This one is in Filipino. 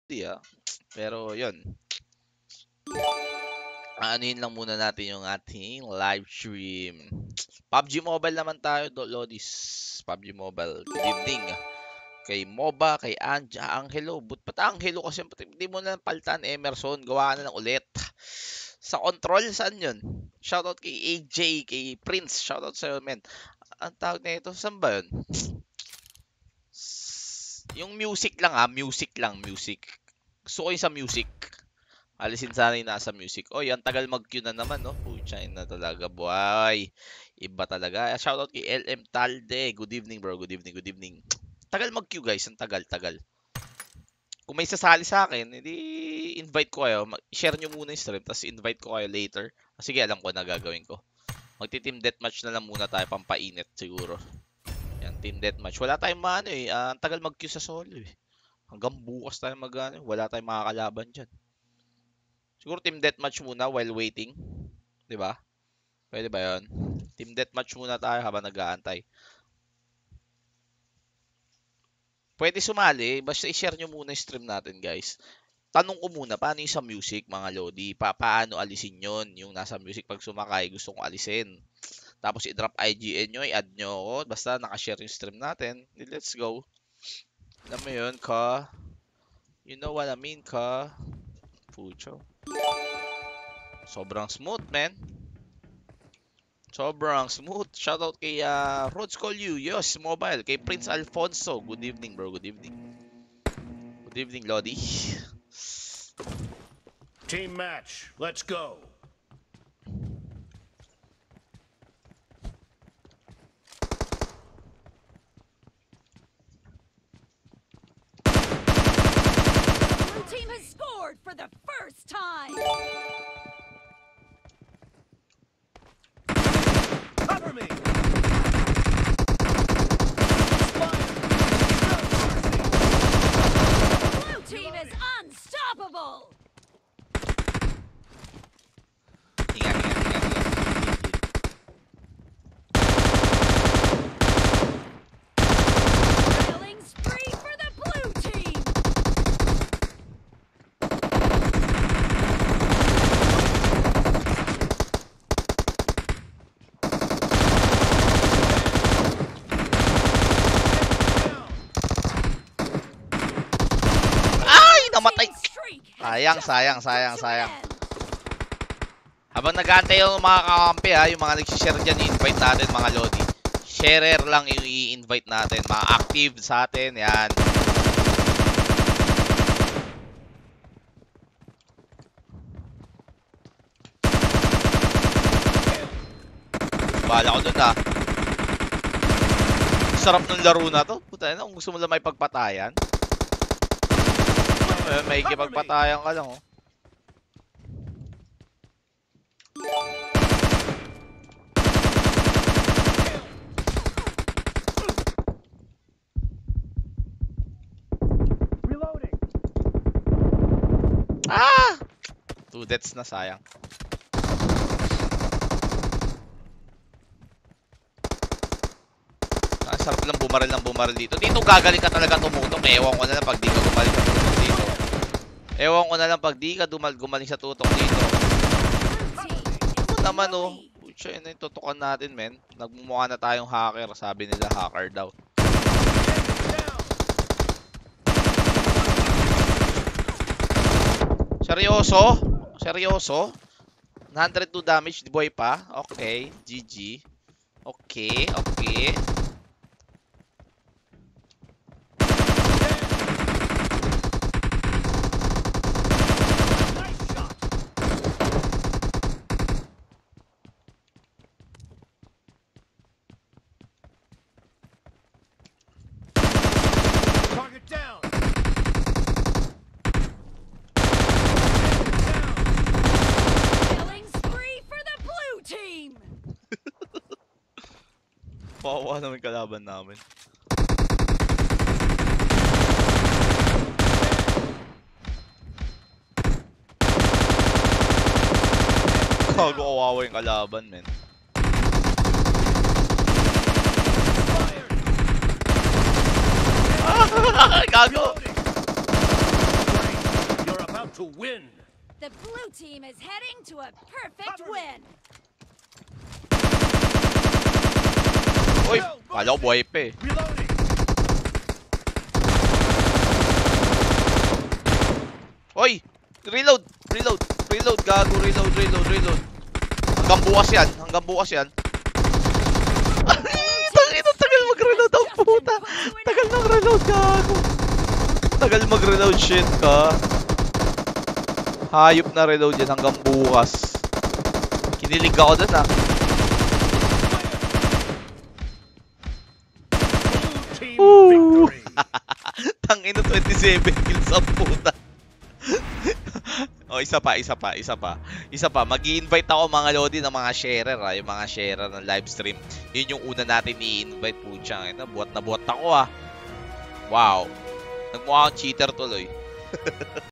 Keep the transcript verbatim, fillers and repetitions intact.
Lodi ah. Pero yun. Aanuhin lang muna natin yung ating live stream. P U B G Mobile naman tayo, Lodis. P U B G Mobile. Good evening. Kay Moba, kay Anja, Angelo. But pati Angelo kasi hindi mo na palitan, Emerson. Gawa na lang ulit. Sa control, saan yun? Shoutout kay A J, kay Prince. Shoutout sa'yo, men. Ang tawag na ito, saan ba yun? Yung music lang ha, music lang, music. Gusto ko yung sa music. Alisin sana yung nasa music. Oy, ang tagal mag-queue na naman, no? Pucha na talaga, boy. Iba talaga. Shoutout kay L M Talde. Good evening, bro. Good evening, good evening. Tagal mag-queue, guys. Ang tagal, tagal. Kung may sasali sa akin, hindi invite ko kayo. Share nyo muna yung stream, tapos invite ko kayo later. Sige, alam ko na gagawin ko. Magti-team deathmatch na lang muna tayo, pampainit siguro. Yan, team deathmatch. Wala tayong maano eh. Uh, ang tagal mag-queue sa solo eh. Hanggang bukas tayo mag-ano. Wala tayong makakalaban dyan. Siguro team deathmatch muna while waiting. Diba? Pwede ba yun? Team deathmatch muna tayo habang nag-aantay. Pwede sumali. Basta i-share nyo muna yung stream natin, guys. Tanong ko muna, paano yung sa music, mga Lodi? Pa paano alisin yon? Yung nasa music pag sumakay, gusto kong alisin. Tapos i-drop I G N nyo, i-add nyo ako. Basta nakashare yung stream natin. Let's go. Alam mo yun, ka? You know what I mean, ka? Pucho. Sobrang smooth, man. Sobrang smooth. Shoutout kay uh, Rods Call You. Yes, mobile. Kay Prince Alfonso. Good evening, bro. Good evening. Good evening, Lodi. Team match. Let's go. Blue team has scored for the first time. Cover me. Blue team is unstoppable. Ingat, ingat, ingat, ingat. Killing spree for the blue team. Ay, namatay. Team streak has Sayang, just sayang, come sayang, to sayang. an end. Habang nag-aantay yung mga kakampi ha, yung mga nag-share dyan, i-invite natin mga Lodi. Sharer lang yung i-invite natin. Mga active sa atin, yan. Bahala ko dun ha. Sarap ng laro na to. Puta na, kung gusto mo lang may pagpatayan. Ayun, may ikipagpatayan ka lang oh. Reloading. Ah! Two deaths na, sayang. Ah, sarap lang bumaril ng bumaril dito. Dito gagaling ka talaga tumutok. Eh, ewan ko na lang pag di ka gumaling sa tutok dito. Ewan ko na lang pag di ka dumal gumaling sa tutok dito. Ano naman oh. Pucha, yun na yung tutukan natin, men. Nagmumukha na tayong hacker. Sabi nila hacker daw. Seryoso? Seryoso? one hundred two damage, di boy pa? Okay, G G. Okay, okay. Nice shot. Target down. Killing spree for the blue team. Pakuha naman kalaban namin. Gago, kawawa yung kalaban, men. Ah, gago! to win. The blue team is heading to a perfect Cover me. win. Uy, kala ko buhay pa eh. Reloading. Uy! Reload! Reload! Reload! Gago! Reload! Reload! Reload! Hanggang bukas yan! Hanggang bukas yan! Ay! Tangina! Tagal mag-reload ang puta! Tagal mag-reload! Gago! Tagal mag-reload! Shit ka! Hayop na reload yan hanggang bukas. Kinilig ako dun ah. Blue team Ooh. victory. Tangina, twenty-seven kills ang puta. O, isa pa, isa pa, isa pa. Isa pa, mag-i-invite ako mga lodi ng mga sharer ha. Yung mga sharer ng live stream. Yun yung una natin i-invite po siya. Buhat na buhat ako ah. Wow. Nagmukha akong cheater tuloy.